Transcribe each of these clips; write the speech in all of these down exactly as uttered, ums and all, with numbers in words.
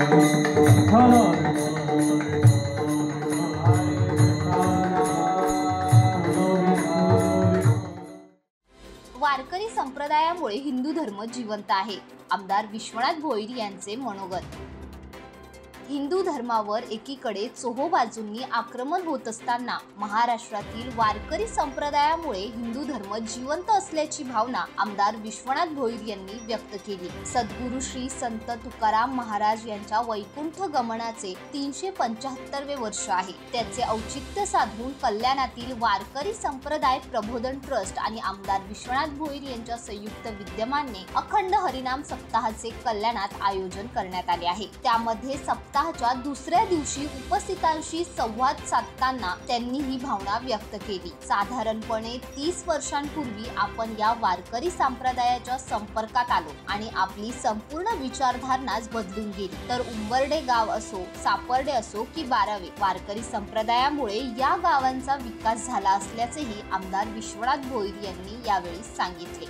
वारकरी संप्रदायामुळे हिंदू धर्म जिवंत आहे. आमदार विश्वनाथ भोईर यांचे मनोगत. हिंदू धर्मावर एकीकडे चोहोबाजूंनी आक्रमण होत असताना महाराष्ट्रातील वारकरी संप्रदायामुळे हिंदू धर्म जिवंत असल्याची भावना आमदार विश्वनाथ भोईर यांनी व्यक्त केली. सद्गुरू श्री संत तुकाराम महाराज यांच्या वैकुंठ गमनाचे तीनशे पंच्याहत्तरवे वर्ष आहे. त्याचे औचित्य साधून कल्याणातील वारकरी संप्रदाय प्रबोधन ट्रस्ट आणि आमदार विश्वनाथ भोईर यांच्या संयुक्त विद्यमाने अखंड हरिनाम सप्ताहाचे कल्याणात आयोजन करण्यात आले आहे. त्यामध्ये सप्ताहाच्या दुसऱ्या दिवशी उपस्थितांशी संवाद साधताना त्यांनी ही भावना व्यक्त केली. साधारणपणे तीस वर्षांपूर्वी आपण या वारकरी संप्रदायाच्या संपर्कात आलो आणि आपली संपूर्ण विचारधारणाच बदलून गेली. तर उंबर्डे गाव असो, सापर्डे असो की बारावे, वारकरी संप्रदायामुळे या गावांचा विकास झाला असल्याचेही आमदार विश्वनाथ भोईर यांनी यावेळी सांगितले.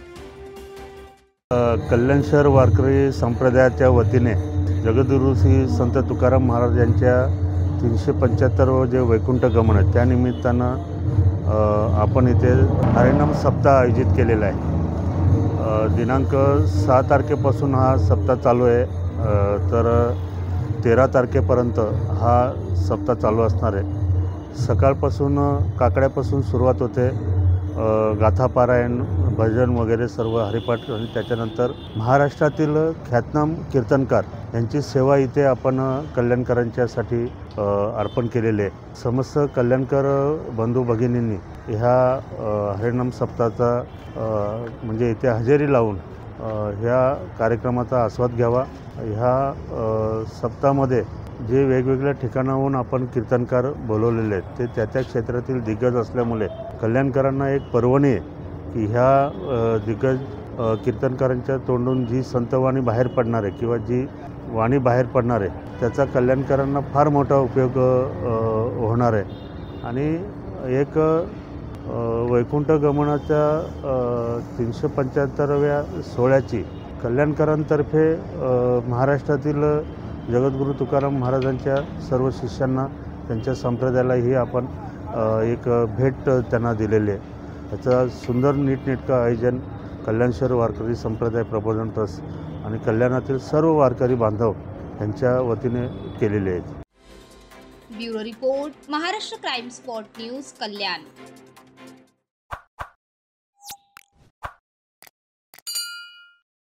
कल्याण शहर वारकरी संप्रदायाच्या वतीने जगद्गुरू श्री संत तुकाराम महाराज यांच्या तीनशे पंच्याहत्तरवं जे वैकुंठ गमन आहे त्यानिमित्तानं आपण इथे हरिनाम सप्ताह आयोजित केलेला आहे. दिनांक सहा तारखेपासून हा सप्ताह चालू आहे, तर तेरा तारखेपर्यंत हा सप्ताह चालू असणार आहे. सकाळपासून काकड्यापासून सुरुवात होते, गाथापारायण, भजन वगैरे सर्व हरिपाठ, आणि त्याच्यानंतर महाराष्ट्रातील ख्यातनाम कीर्तनकार यांची सेवा इथे आपण कल्याणकरांच्यासाठी अर्पण केलेली आहे. समस्त कल्याणकर बंधू भगिनींनी ह्या हरिनाम सप्ताहाचा म्हणजे इथे हजेरी लावून ह्या कार्यक्रमाचा आस्वाद घ्यावा. ह्या सप्ताहामध्ये जे वेगवेगळ्या ठिकाणाहून आपण कीर्तनकार बोलवलेले आहेत ते त्या त्या क्षेत्रातील दिग्गज असल्यामुळे कल्याणकरांना एक पर्वणी आहे की ह्या दिग्गज कीर्तनकारांच्या तोंडून जी संतवाणी बाहेर पडणार आहे किंवा जी वाणी बाहेर पडणार आहे त्याचा कल्याणकरांना फार मोठा उपयोग होणार आहे. आणि एक वैकुंठ गमनाच्या तीनशे पंच्याहत्तरव्या सोहळ्याची कल्याणकरांतर्फे महाराष्ट्रातील जगद्गुरू तुकाराम महाराजांच्या सर्व शिष्यांना, त्यांच्या संप्रदायालाही आपण एक भेट त्यांना दिलेली आहे. याचं सुंदर नीटनेटकं आयोजन कल्याण शहर वारकरी संप्रदाय प्रबोधन ट्रस्ट आणि कल्याणातील सर्व वारकरी बांधव यांच्या वतीने केलेले आहेत. Bureau report, Maharashtra crime spot news, कल्याण.